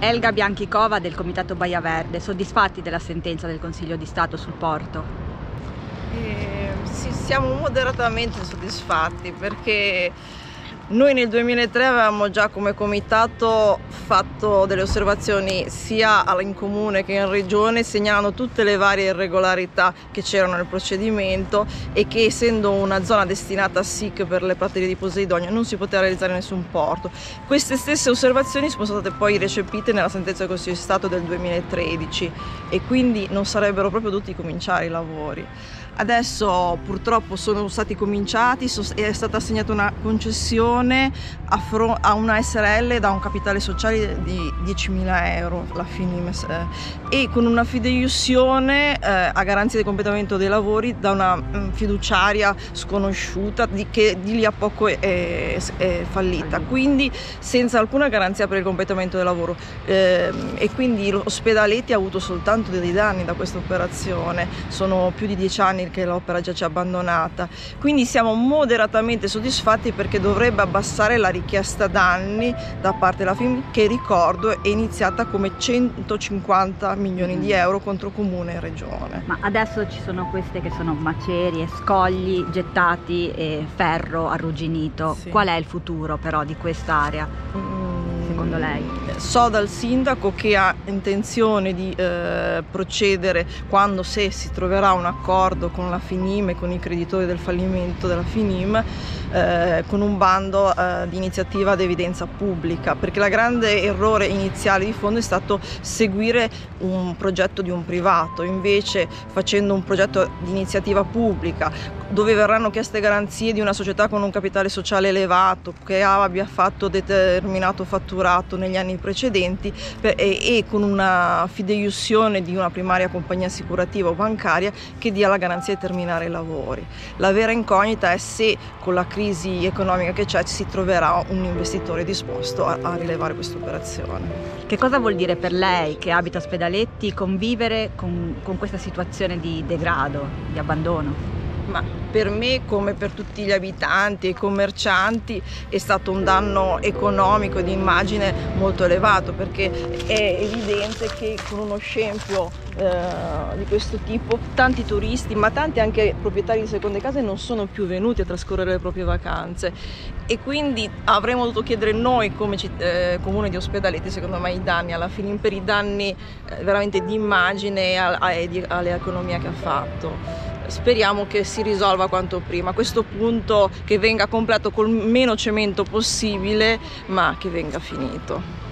Elga Bianchicova del Comitato Baia Verde, soddisfatti della sentenza del Consiglio di Stato sul porto? Sì, siamo moderatamente soddisfatti perché noi nel 2003 avevamo già come comitato fatto delle osservazioni sia in comune che in regione, segnalando tutte le varie irregolarità che c'erano nel procedimento e che, essendo una zona destinata a SIC per le praterie di Posidonia, non si poteva realizzare nessun porto. Queste stesse osservazioni sono state poi recepite nella sentenza del Consiglio di Stato del 2013 e quindi non sarebbero proprio dovuti cominciare i lavori. Adesso purtroppo sono stati cominciati, è stata assegnata una concessione a una SRL da un capitale sociale di 10.000 euro, la Finimes, e con una fideiussione a garanzia del completamento dei lavori da una fiduciaria sconosciuta che di lì a poco è fallita, quindi senza alcuna garanzia per il completamento del lavoro, e quindi l'Ospedaletti ha avuto soltanto dei danni da questa operazione. Sono più di 10 anni che l'opera già ci è abbandonata, quindi siamo moderatamente soddisfatti perché dovrebbe abbassare la richiesta danni da parte della FIM, che ricordo è iniziata come 150 milioni di euro contro comune e regione. Ma adesso ci sono queste che sono macerie, scogli gettati e ferro arrugginito. Sì. Qual è il futuro però di quest'area, secondo lei? So dal sindaco che ha intenzione di procedere se si troverà un accordo con la Finim e con i creditori del fallimento della Finim, con un bando di iniziativa ad evidenza pubblica, perché il grande errore iniziale di fondo è stato seguire un progetto di un privato. Invece, facendo un progetto di iniziativa pubblica dove verranno chieste garanzie di una società con un capitale sociale elevato, che abbia fatto determinato fatturato negli anni precedenti, e con una fideiussione di una primaria compagnia assicurativa o bancaria che dia la garanzia di terminare i lavori. La vera incognita è se con la crisi economica che c'è si troverà un investitore disposto a rilevare questa operazione. Che cosa vuol dire per lei, che abita a Ospedaletti, convivere con questa situazione di degrado, di abbandono? Ma per me, come per tutti gli abitanti e i commercianti, è stato un danno economico e di immagine molto elevato, perché è evidente che con uno scempio di questo tipo tanti turisti, ma tanti anche proprietari di seconde case, non sono più venuti a trascorrere le proprie vacanze, e quindi avremmo dovuto chiedere noi come comune di Ospedaletti, secondo me, i danni alla Finim per i danni veramente di immagine e all'economia che ha fatto. Speriamo che si risolva quanto prima. A questo punto che venga completo col meno cemento possibile, ma che venga finito.